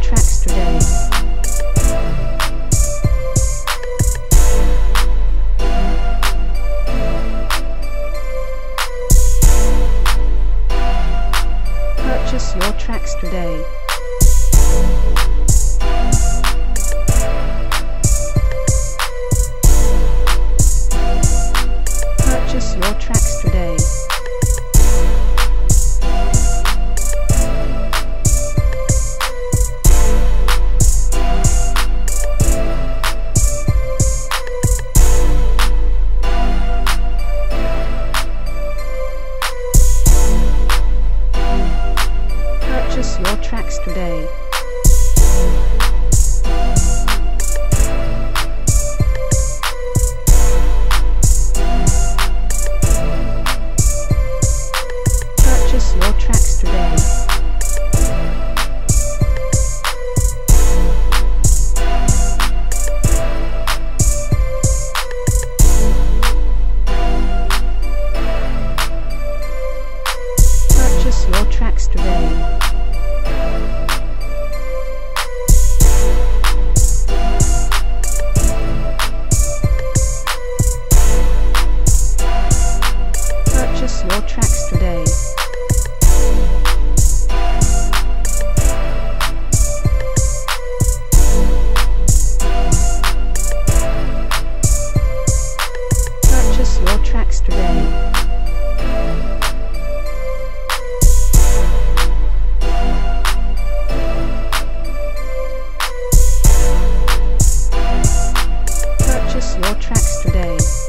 tracks today. Purchase your tracks today. Purchase your tracks today. Purchase your tracks today. Purchase your tracks today. Purchase your tracks today. Purchase your tracks today. Purchase your tracks today. Purchase your tracks today.